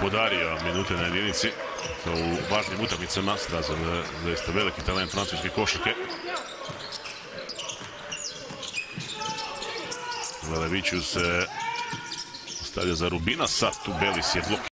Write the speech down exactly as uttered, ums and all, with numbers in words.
podario minute na jedinici u važnim utakmicama. Strazan je zaista veliki talent francuske košarke. Velevićius se ostavlja za Rubina, sad tu Belis je blok.